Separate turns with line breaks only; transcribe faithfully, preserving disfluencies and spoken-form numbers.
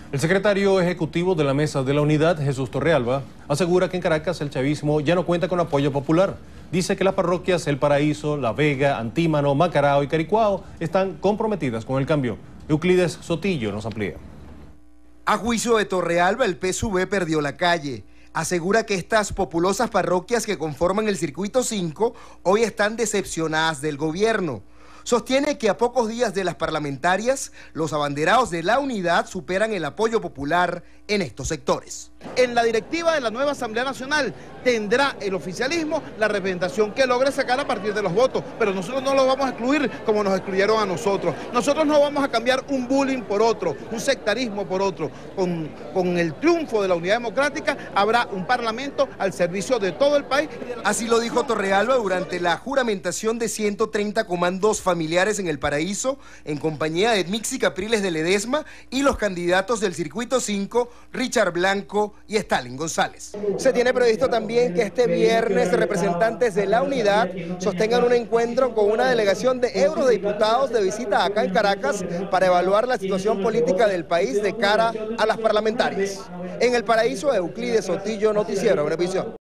El secretario ejecutivo de la Mesa de la Unidad, Jesús Torrealba, asegura que en Caracas el chavismo ya no cuenta con apoyo popular. Dice que las parroquias El Paraíso, La Vega, Antímano, Macarao y Caricuao están comprometidas con el cambio. Euclides Sotillo nos amplía.
A juicio de Torrealba, el P S U V perdió la calle. Asegura que estas populosas parroquias que conforman el Circuito cinco hoy están decepcionadas del gobierno. Sostiene que a pocos días de las parlamentarias, los abanderados de la unidad superan el apoyo popular en estos sectores.
En la directiva de la nueva Asamblea Nacional tendrá el oficialismo la representación que logre sacar a partir de los votos, pero nosotros no lo vamos a excluir como nos excluyeron a nosotros. Nosotros no vamos a cambiar un bullying por otro, un sectarismo por otro. Con, con el triunfo de la unidad democrática habrá un parlamento al servicio de todo el país.
Así lo dijo Torrealba durante la juramentación de ciento treinta comandos familiares en El Paraíso, en compañía de Mixi Capriles de Ledesma y los candidatos del Circuito cinco, Richard Blanco y Stalin González. Se tiene previsto también que este viernes representantes de la unidad sostengan un encuentro con una delegación de eurodiputados de visita acá en Caracas para evaluar la situación política del país de cara a las parlamentarias. En El Paraíso, Euclides Sotillo, Noticiero Venevisión.